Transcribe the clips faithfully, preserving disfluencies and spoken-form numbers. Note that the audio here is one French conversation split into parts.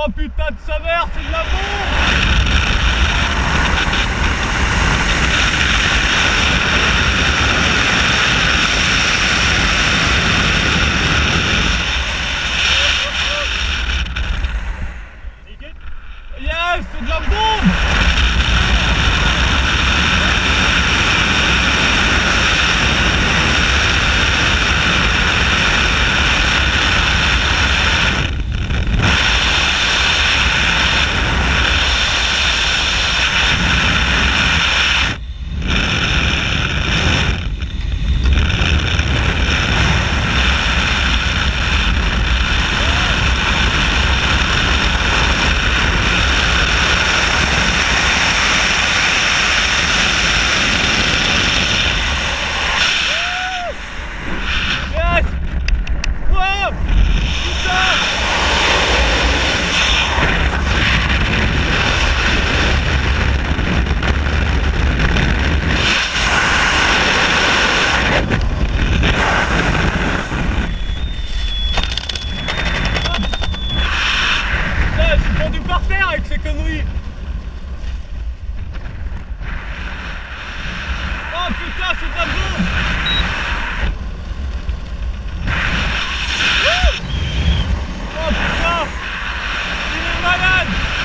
Oh putain de sa mère, c'est de la bombe! Yes, c'est de la bombe! Avec ces conneries. Oh putain, c'est de la bombe. Oh putain, il est malade.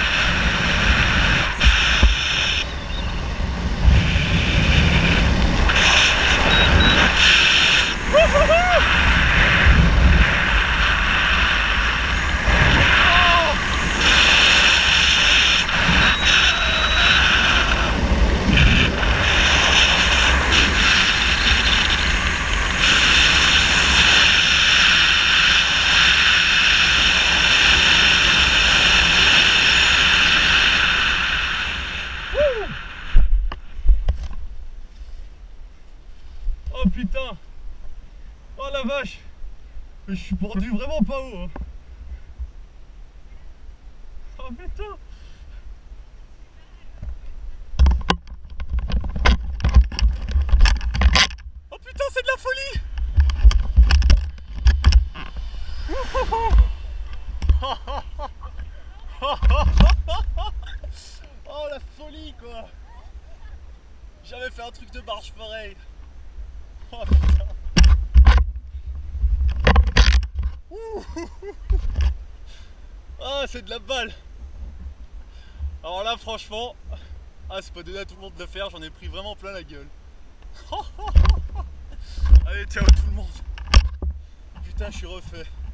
Oh putain! Oh la vache! Mais je suis pendu vraiment pas haut hein. Oh putain! Oh putain, c'est de la folie! Oh la folie quoi! J'avais fait un truc de marche pareil! Oh putain. Ah, c'est de la balle. Alors là franchement, ah, c'est pas donné à tout le monde de le faire, j'en ai pris vraiment plein la gueule. Allez ciao tout le monde. Putain, je suis refait.